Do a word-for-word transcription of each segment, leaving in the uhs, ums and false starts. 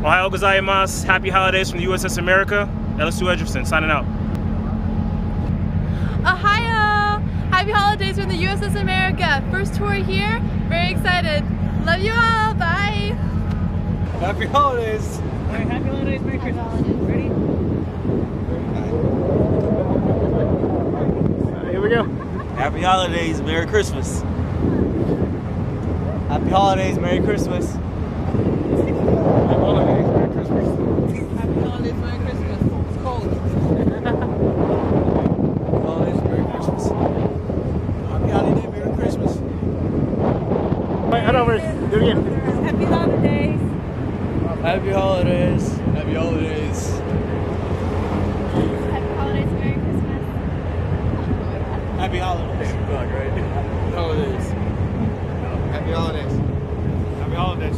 Ohio gozaimasu. Happy holidays from the U S S America. Ellis Edgerson signing out. Ohio! Happy holidays from the U S S America. First tour here. Very excited. Love you all. Bye. Happy holidays. All right, happy holidays. Merry Christmas. Ready? Right, here we go. Happy holidays. Merry Christmas. Happy holidays. Merry Christmas. Happy holidays. Merry Christmas. Happy holidays. Merry Christmas. It's cold. Happy holidays. Merry Christmas. Happy holiday. Merry Christmas. Wait, head over. Do it again. Happy holidays. Happy holidays. Happy holidays. Happy holidays. Merry Christmas. Happy holidays. Happy holidays. Happy holidays. Happy holidays.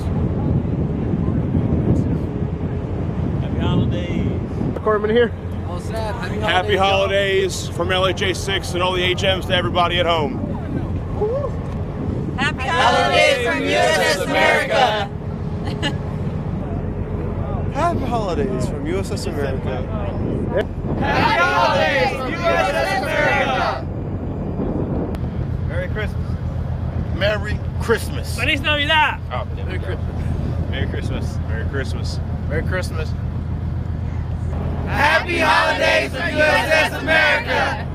Happy holidays. Corbin here. All set. Happy holidays. Happy holidays from L H A six and all the H Ms to everybody at home. Happy holidays from U S S America. Happy holidays from U S S America. Happy holidays from U S S America. Merry Christmas. Merry Christmas. Feliz Navidad. Oh, Merry Christmas. Merry Christmas. Merry Christmas. Merry Christmas. Happy holidays from U S S America.